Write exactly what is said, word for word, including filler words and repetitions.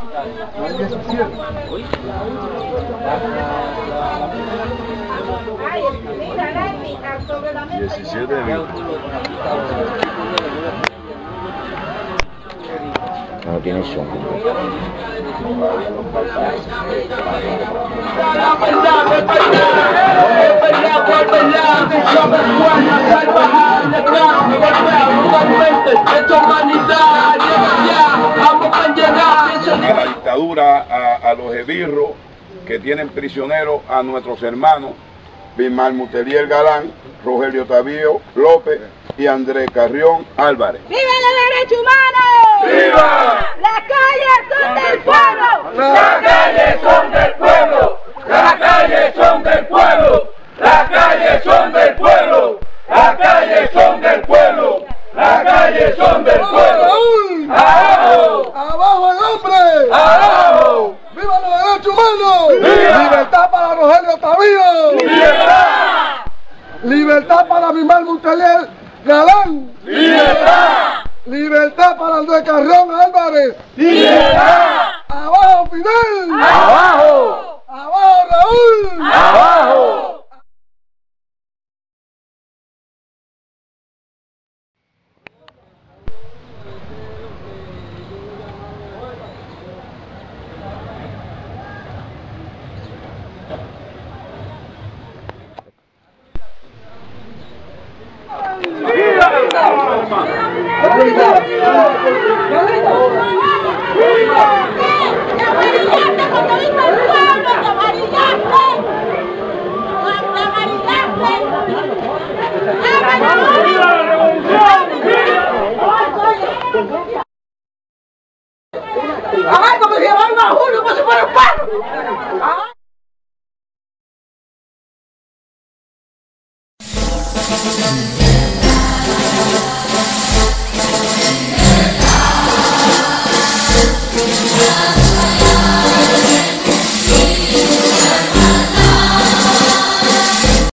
diecisiete de abril. No tiene son. A la dictadura, a, a los esbirros que tienen prisioneros a nuestros hermanos Bismarck Mutelier Galán, Rogelio Tavío López y Andrés Carrión Álvarez. ¡Viva los derechos humanos! ¡Viva! ¡Las calles son del pueblo! Las calles son del pueblo, las calles son del pueblo, las calles son del pueblo, las calles son del pueblo, las calles son del pueblo. ¡Abajo! ¡Abajo el hombre! ¡Abajo! ¡Viva los derechos humanos! ¡Viva! ¡Libertad para Rogelio Tavío! ¡Libertad! ¡Libertad para Bismarck Mutelier Galán! ¡Libertad! ¡Libertad para Andrés Carrión Álvarez! ¡Libertad! ¡Abajo Fidel! ¡Abajo! ¡Abajo Raúl! ¡Abajo! ¡Ay, como si llevaran a Julio, como si fuera un perro!